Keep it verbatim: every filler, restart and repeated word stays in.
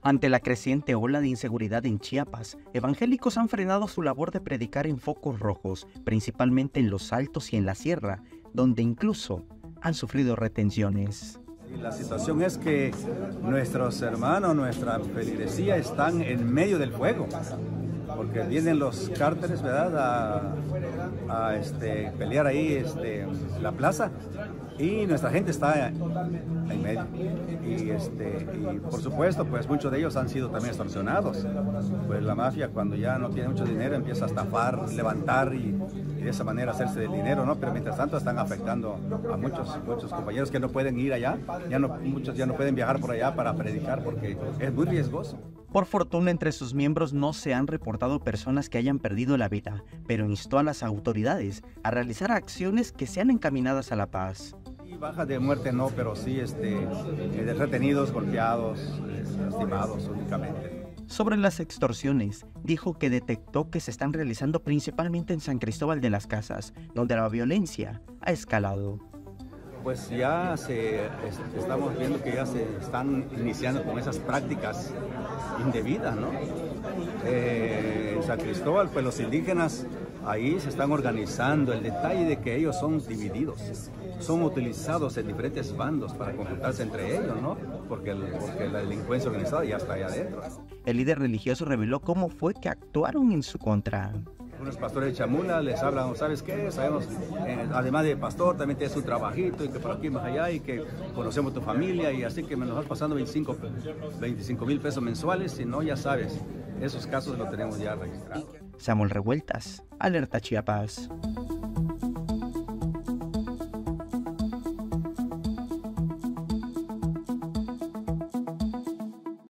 Ante la creciente ola de inseguridad en Chiapas, evangélicos han frenado su labor de predicar en focos rojos, principalmente en los Altos y en la Sierra, donde incluso han sufrido retenciones. Y la situación es que nuestros hermanos, nuestra feligresía están en medio del fuego, porque vienen los cárteles, ¿verdad?, a, a este, pelear ahí este, la plaza, y nuestra gente está en medio. Y, este, y por supuesto, pues muchos de ellos han sido también extorsionados. Pues la mafia, cuando ya no tiene mucho dinero, empieza a estafar, levantar y, y de esa manera hacerse del dinero, ¿no? Pero mientras tanto están afectando a muchos, muchos compañeros que no pueden ir allá, ya no, muchos ya no pueden viajar por allá para predicar porque es muy riesgoso. Por fortuna, entre sus miembros no se han reportado personas que hayan perdido la vida, pero instó a las autoridades a realizar acciones que sean encaminadas a la paz. Y bajas de muerte no, pero sí este, de retenidos, golpeados, lastimados únicamente. Sobre las extorsiones, dijo que detectó que se están realizando principalmente en San Cristóbal de las Casas, donde la violencia ha escalado. Pues ya se, estamos viendo que ya se están iniciando con esas prácticas indebidas, ¿no? Eh, en San Cristóbal, pues los indígenas ahí se están organizando. El detalle de que ellos son divididos, son utilizados en diferentes bandos para confrontarse entre ellos, ¿no? Porque, el, porque la delincuencia organizada ya está ahí adentro. El líder religioso reveló cómo fue que actuaron en su contra. Unos pastores de Chamula les hablan, ¿sabes qué? Sabemos, eh, además de pastor, también tienes un trabajito y que por aquí más allá y que conocemos tu familia y así que me nos vas pasando veinticinco mil pesos mensuales, si no, ya sabes, esos casos los tenemos ya registrados. Samuel Revueltas, Alerta Chiapas.